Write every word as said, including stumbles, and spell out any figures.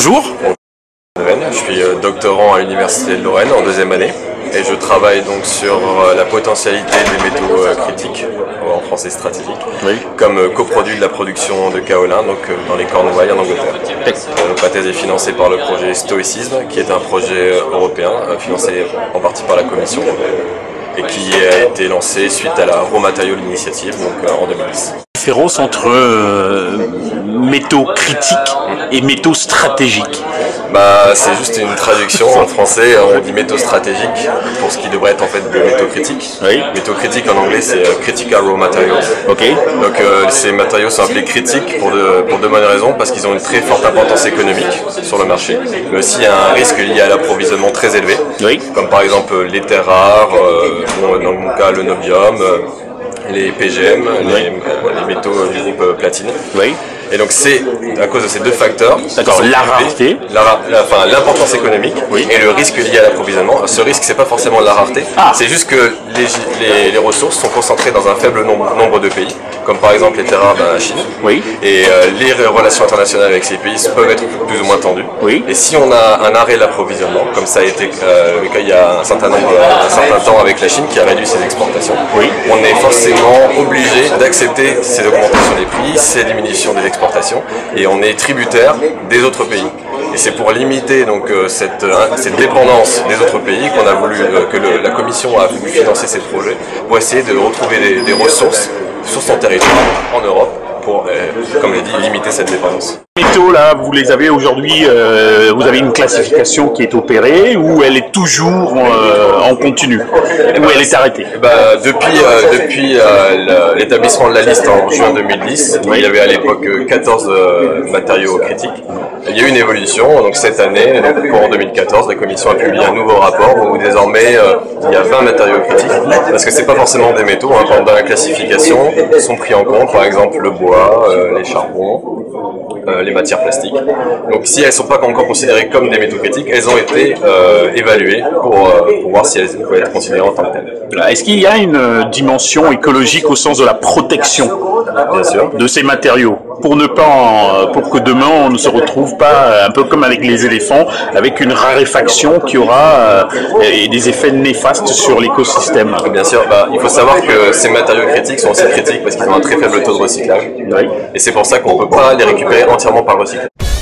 bonjour. Je suis doctorant à l'Université de Lorraine en deuxième année et je travaille donc sur la potentialité des métaux critiques, en français stratégiques, oui. comme coproduit de la production de kaolin donc dans les Cornouailles en Angleterre. Donc, ma thèse est financée par le projet Stoicisme, qui est un projet européen financé en partie par la Commission européenne et qui a été lancé suite à la Raw Material Initiative donc en deux mille dix. La différence entre euh, métaux critiques et métaux stratégiques. Bah, c'est juste une traduction en français, on dit métaux stratégiques pour ce qui devrait être en fait des métaux critiques. Oui. Métaux critiques en anglais c'est uh, Critical Raw Materials. Ok. Donc euh, ces matériaux sont appelés critiques pour de, pour deux bonnes raisons, parce qu'ils ont une très forte importance économique sur le marché, mais aussi un risque lié à l'approvisionnement très élevé, oui. comme par exemple les terres rares, euh, bon, dans mon cas le nobium, euh, les P G M, oui. les, euh, les métaux du groupe platine. Oui. Et donc c'est à cause de ces deux facteurs, d'accord, la rareté, la, la, enfin, l'importance économique oui. et le risque lié à l'approvisionnement. Ce risque, c'est pas forcément la rareté, ah. c'est juste que les, les, les ressources sont concentrées dans un faible nombre, nombre de pays, comme par exemple les terres rares dans la Chine. Oui. Et euh, les relations internationales avec ces pays peuvent être plus ou moins tendues. Oui. Et si on a un arrêt de l'approvisionnement, comme ça a été euh, le cas il y a un certain nombre, un certain temps avec la Chine qui a réduit ses exportations, oui. on est forcément obligé d'accepter ces augmentations des prix, ces diminutions des exportations. Et on est tributaire des autres pays. Et c'est pour limiter donc euh, cette, hein, cette dépendance des autres pays qu'on a voulu euh, que le, la Commission a voulu financer ces projets pour essayer de retrouver des, des ressources sur son territoire en Europe pour, euh, comme je l'ai dit, limiter cette dépendance. Les métaux là, vous les avez aujourd'hui, euh, vous avez une classification qui est opérée ou elle est toujours euh, en continu, ou elle est arrêtée? Bah, depuis euh, depuis euh, l'établissement de la liste en juin deux mille dix, oui. il y avait à l'époque quatorze euh, matériaux critiques. Il y a eu une évolution, donc cette année, donc pour en deux mille quatorze, la Commission a publié un nouveau rapport où désormais euh, il y a vingt matériaux critiques, parce que c'est pas forcément des métaux, hein, dans la classification sont pris en compte par exemple le bois, euh, les charbons, euh, les matières plastiques. Donc si elles ne sont pas encore considérées comme des métaux critiques, elles ont été euh, évaluées pour, euh, pour voir si elles peuvent être considérées en tant que telles. Est-ce qu'il y a une dimension écologique au sens de la protection Bien sûr. de ces matériaux, pour ne pas en, pour que demain on ne se retrouve pas un peu comme avec les éléphants, avec une raréfaction qui aura euh, des effets néfastes sur l'écosystème? Bien sûr, bah, il faut savoir que ces matériaux critiques sont aussi critiques parce qu'ils ont un très faible taux de recyclage. Oui. Et c'est pour ça qu'on ne peut pas les récupérer entièrement par recyclage.